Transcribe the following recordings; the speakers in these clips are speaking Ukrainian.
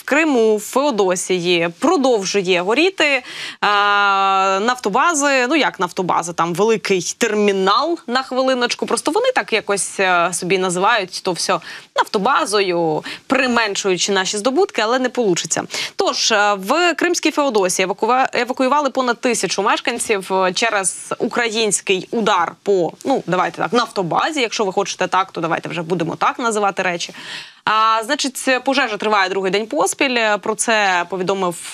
Криму, в Феодосії продовжує горіти. Нафтобази, ну як нафтобази, там великий термінал на хвилиночку, просто вони так якось собі називають то все нафтобазою, применшуючи наші здобутки, але не вийде. Тож, в Кримській Феодосії евакуювали понад 1000 мешканців через український удар по, ну, давайте так, нафтобазі, якщо ви хочете так, то давайте вже будемо так називати речі. Значить, пожежа триває другий день поспіль. Про це повідомив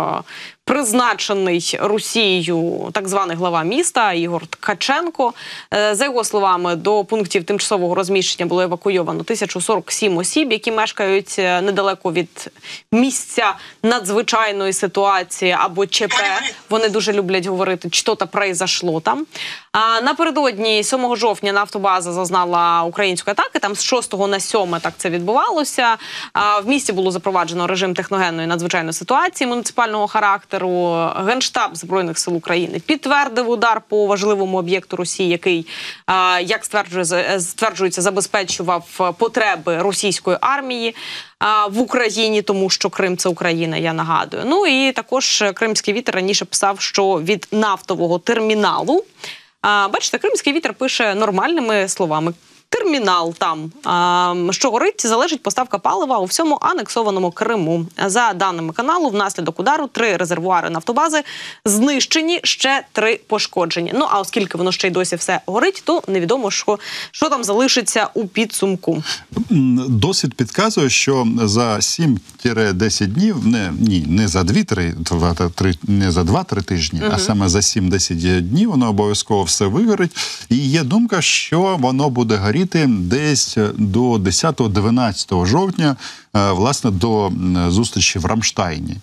призначений Росією так званий глава міста Ігор Ткаченко. За його словами, до пунктів тимчасового розміщення було евакуйовано 1047 осіб, які мешкають недалеко від місця надзвичайної ситуації або ЧП. Вони дуже люблять говорити, що-то произошло там. Напередодні 7 жовтня нафтобаза зазнала української атаки, там з 6 на 7 так це відбувалося. В місті було запроваджено режим техногенної надзвичайної ситуації муніципального характеру. Генштаб Збройних сил України підтвердив удар по важливому об'єкту Росії, який, як стверджується, забезпечував потреби російської армії в Україні, тому що Крим – це Україна, я нагадую. Ну і також Кримський вітер раніше писав, що від нафтового терміналу, бачите, Кримський вітер пише нормальними словами, термінал там, що горить, залежить поставка палива у всьому анексованому Криму. За даними каналу, внаслідок удару 3 резервуари нафтобази знищені, ще 3 пошкоджені. Ну, а оскільки воно ще й досі все горить, то невідомо, що там залишиться у підсумку. Досвід підказує, що за 7-10 днів, не за 2-3, не за 2-3 тижні, а саме за 7-10 днів воно обов'язково все вигорить. І є думка, що воно буде горіти десь до 10-12 жовтня, власне, до зустрічі в Рамштайні.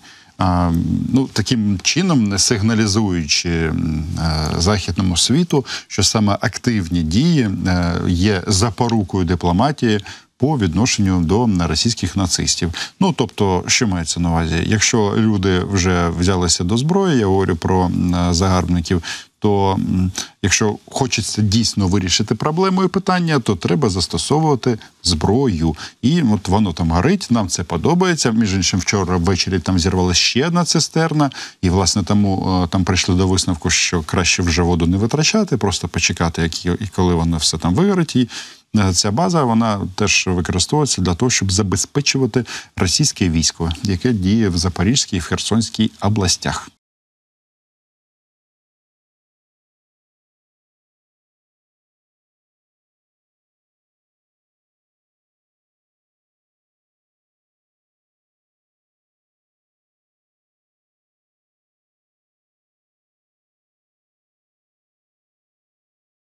Ну, таким чином, сигналізуючи західному світу, що саме активні дії є запорукою дипломатії по відношенню до російських нацистів. Ну, тобто, що мається на увазі? Якщо люди вже взялися до зброї, я говорю про загарбників, то якщо хочеться дійсно вирішити проблему і питання, то треба застосовувати зброю. І от воно там горить, нам це подобається. Між іншим, вчора ввечері там зірвалася ще одна цистерна, і, власне, тому там прийшли до висновку, що краще вже воду не витрачати, просто почекати, і коли воно все там вигорить. І ця база, вона теж використовується для того, щоб забезпечувати російське військо, яке діє в Запорізькій і в Херсонській областях.